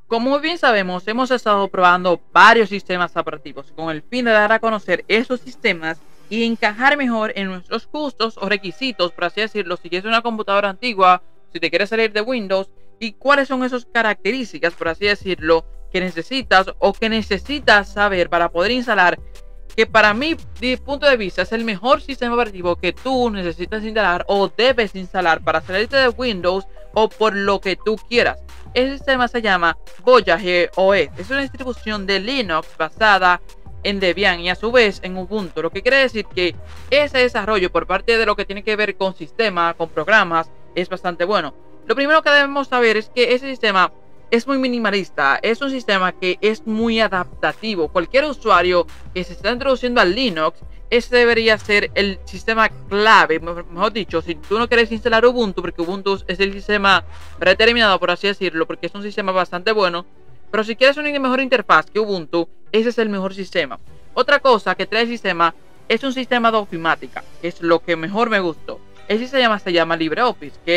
Como bien sabemos, hemos estado probando varios sistemas operativos con el fin de dar a conocer esos sistemas y encajar mejor en nuestros gustos o requisitos, por así decirlo, si quieres una computadora antigua, si te quieres salir de Windows, y cuáles son esas características, por así decirlo, que necesitas o que necesitas saber para poder instalar, que para mí, de punto de vista, es el mejor sistema operativo que tú necesitas instalar o debes instalar para salirte de Windows o por lo que tú quieras. El sistema se llama Voyager OS. Es una distribución de Linux basada en Debian y a su vez en Ubuntu, lo que quiere decir que ese desarrollo por parte de lo que tiene que ver con sistema, con programas, es bastante bueno. Lo primero que debemos saber es que ese sistema es muy minimalista, es un sistema que es muy adaptativo. Cualquier usuario que se está introduciendo al Linux, ese debería ser el sistema clave. Mejor dicho, si tú no quieres instalar Ubuntu, porque Ubuntu es el sistema predeterminado, por así decirlo, porque es un sistema bastante bueno, pero si quieres una mejor interfaz que Ubuntu, ese es el mejor sistema. Otra cosa que trae el sistema es un sistema de ofimática, que es lo que mejor me gustó. El sistema se llama LibreOffice, que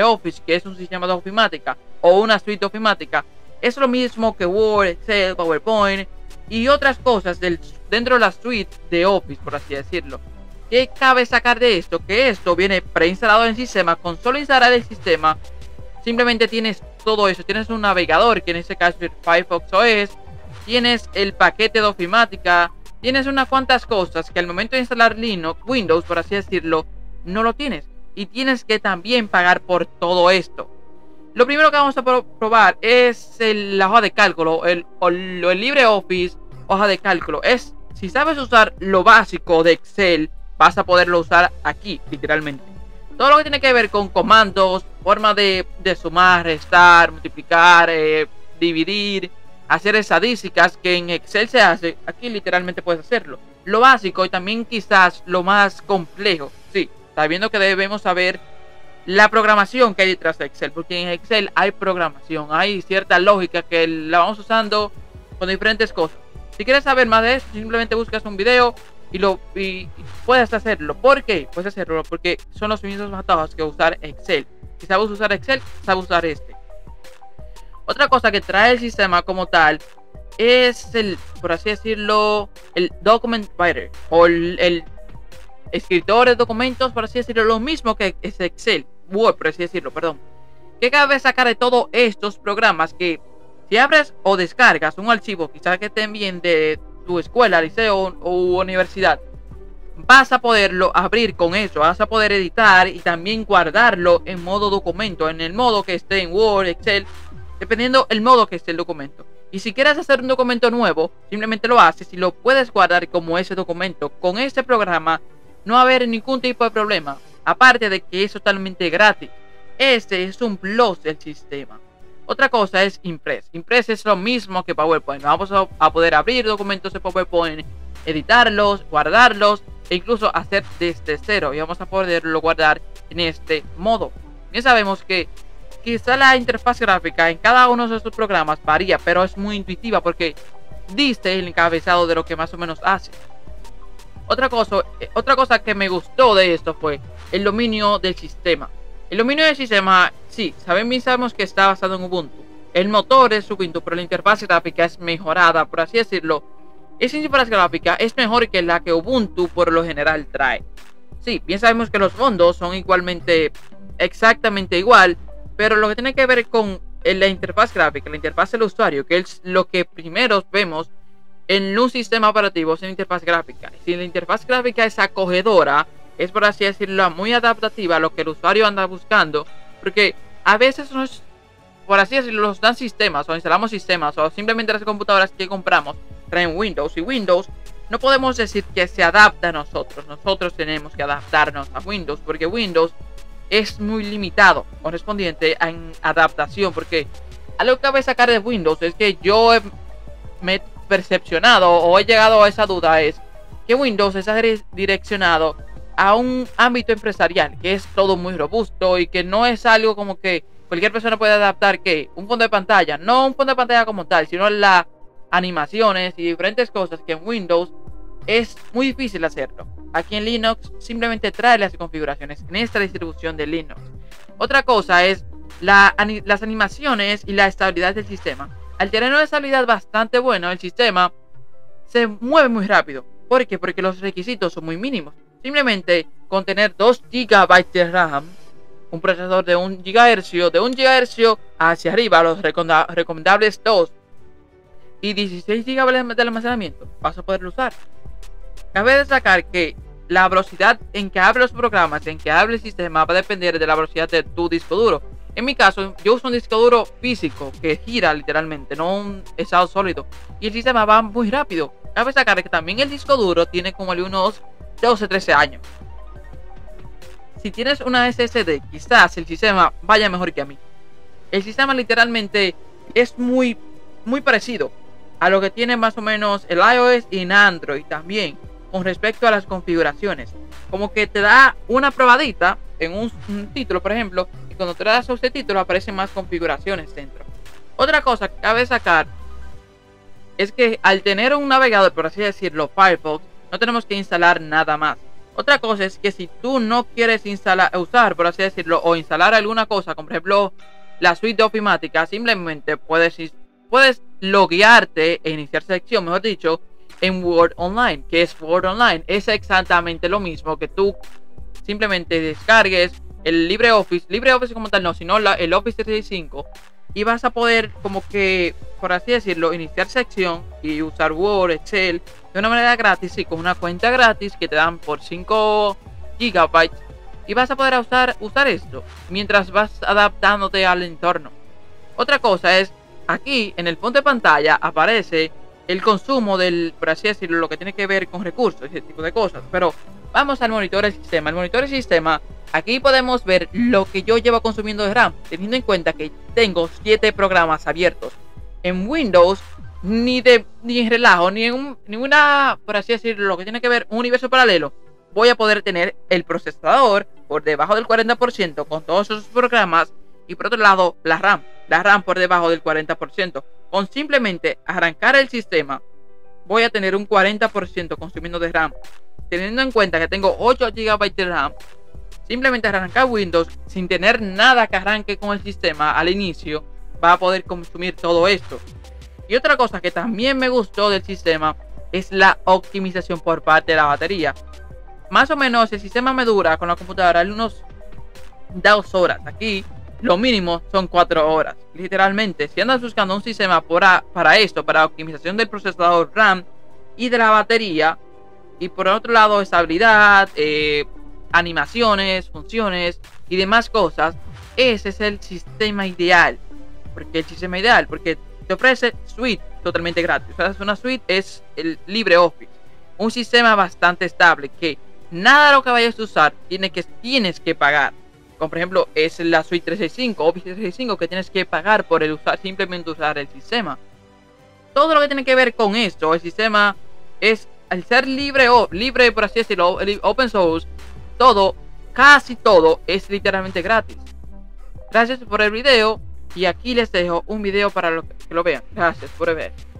es un sistema de ofimática o una suite de ofimática. Es lo mismo que Word, Excel, PowerPoint y otras cosas dentro de la suite de Office, por así decirlo. ¿Qué cabe sacar de esto? Que esto viene preinstalado en el sistema. Con solo instalar el sistema, simplemente tienes todo eso. Tienes un navegador, que en este caso es Firefox OS. Tienes el paquete de ofimática. Tienes unas cuantas cosas que al momento de instalar Windows, por así decirlo, no lo tienes. Y tienes que también pagar por todo esto. Lo primero que vamos a probar es la hoja de cálculo, el LibreOffice hoja de cálculo. Si sabes usar lo básico de Excel, vas a poderlo usar aquí, literalmente. Todo lo que tiene que ver con comandos, forma de sumar, restar, multiplicar, dividir, hacer estadísticas que en Excel se hace, aquí literalmente puedes hacerlo. Lo básico y también quizás lo más complejo, sí, sabiendo que debemos saber la programación que hay detrás de Excel, porque en Excel hay programación, hay cierta lógica que la vamos usando con diferentes cosas. Si quieres saber más de eso, simplemente buscas un video y puedes hacerlo. ¿Por qué? Puedes hacerlo porque son los mismos métodos que usar Excel. Si sabes usar Excel, sabes usar este. Otra cosa que trae el sistema como tal es por así decirlo, el Document Writer o el escritor de documentos, por así decirlo, lo mismo que es Excel, Word, por así decirlo, perdón. ¿Qué cabe sacar de todos estos programas? Que si abres o descargas un archivo, quizás que te envíen de tu escuela, liceo o universidad, vas a poderlo abrir con eso, vas a poder editar y también guardarlo en modo documento, en el modo que esté en Word, Excel, dependiendo el modo que esté el documento. Y si quieres hacer un documento nuevo, simplemente lo haces y lo puedes guardar como ese documento. Con este programa no va a haber ningún tipo de problema, aparte de que es totalmente gratis. Este es un plus del sistema. Otra cosa es Impress. Impress es lo mismo que PowerPoint. Vamos a poder abrir documentos de PowerPoint, editarlos, guardarlos e incluso hacer desde cero. Y vamos a poderlo guardar en este modo. Bien sabemos que quizá la interfaz gráfica en cada uno de estos programas varía, pero es muy intuitiva porque diste el encabezado de lo que más o menos hace. Otra cosa que me gustó de esto fue el dominio del sistema. El dominio del sistema, sí, sabemos que está basado en Ubuntu. El motor es Ubuntu, pero la interfaz gráfica es mejorada, por así decirlo. Esa interfaz gráfica es mejor que la que Ubuntu por lo general trae. Sí, bien sabemos que los fondos son exactamente igual, pero lo que tiene que ver con la interfaz gráfica, la interfaz del usuario, que es lo que primero vemos en un sistema operativo, es la interfaz gráfica. Si la interfaz gráfica es acogedora, es por así decirlo, muy adaptativa a lo que el usuario anda buscando, porque a veces por así decirlo, nos dan sistemas o instalamos sistemas o simplemente las computadoras que compramos traen Windows y Windows no podemos decir que se adapta a nosotros tenemos que adaptarnos a Windows, porque Windows es muy limitado correspondiente en adaptación, porque algo que cabe sacar de Windows es que me he percepcionado o he llegado a esa duda, es que Windows está direccionado a un ámbito empresarial, que es todo muy robusto y que no es algo como que cualquier persona puede adaptar, que un fondo de pantalla, no un fondo de pantalla como tal, sino las animaciones y diferentes cosas que en Windows es muy difícil hacerlo. Aquí en Linux simplemente trae las configuraciones en esta distribución de Linux. Otra cosa es las animaciones y la estabilidad del sistema. Al tener una estabilidad bastante buena, el sistema se mueve muy rápido. ¿Por qué? Porque los requisitos son muy mínimos. Simplemente con tener 2 GB de RAM, un procesador de 1 GHz, de 1 GHz hacia arriba, los recomendables 2 y 16 GB de almacenamiento, vas a poderlo usar. Cabe destacar que la velocidad en que abre los programas, en que abre el sistema, va a depender de la velocidad de tu disco duro. En mi caso, yo uso un disco duro físico que gira literalmente, no un estado sólido, y el sistema va muy rápido. Cabe destacar que también el disco duro tiene como unos 12-13 años. Si tienes una SSD, quizás el sistema vaya mejor que a mí. El sistema literalmente es muy parecido a lo que tiene más o menos el iOS y en Android también, con respecto a las configuraciones. Como que te da una probadita en un título, por ejemplo, y cuando te das a este título aparecen más configuraciones dentro. Otra cosa que cabe sacar es que al tener un navegador, por así decirlo, Firefox, no tenemos que instalar nada más. Otra cosa es que si tú no quieres usar, por así decirlo, o instalar alguna cosa, como por ejemplo la suite de ofimática, simplemente puedes loguearte e iniciar sección, mejor dicho, en Word Online. ¿Qué es Word Online? Es exactamente lo mismo que tú simplemente descargues el LibreOffice como tal no, sino el Office 365, y vas a poder como que, por así decirlo, iniciar sección y usar Word, Excel de una manera gratis y con una cuenta gratis que te dan por 5 GB, y vas a poder usar esto mientras vas adaptándote al entorno. Otra cosa es, aquí en el fondo de pantalla aparece el consumo del, por así decirlo, lo que tiene que ver con recursos, ese tipo de cosas. Pero vamos al monitor del sistema. El monitor del sistema, aquí podemos ver lo que yo llevo consumiendo de RAM, teniendo en cuenta que tengo 7 programas abiertos. En Windows, ni en relajo, ni en ninguna, por así decirlo, lo que tiene que ver un universo paralelo, voy a poder tener el procesador por debajo del 40% con todos esos programas, y por otro lado la RAM por debajo del 40%. Con simplemente arrancar el sistema voy a tener un 40% consumiendo de RAM, teniendo en cuenta que tengo 8 GB de RAM. Simplemente arrancar Windows sin tener nada que arranque con el sistema al inicio va a poder consumir todo esto. Y otra cosa que también me gustó del sistema es la optimización por parte de la batería. Más o menos el sistema me dura con la computadora unos 2 horas. Aquí lo mínimo son 4 horas. Literalmente, si andas buscando un sistema para esto, para optimización del procesador RAM y de la batería, y por otro lado estabilidad, animaciones, funciones y demás cosas, ese es el sistema ideal. Porque te ofrece suite totalmente gratis. O sea, una suite es el LibreOffice, un sistema bastante estable que nada de lo que vayas a usar tienes que pagar. Como por ejemplo es la suite 365, Office 365, que tienes que pagar por simplemente usar el sistema. Todo lo que tiene que ver con esto, el sistema es, al ser libre por así decirlo, open source, casi todo es literalmente gratis. Gracias por el video, y aquí les dejo un video para que lo vean. Gracias por ver.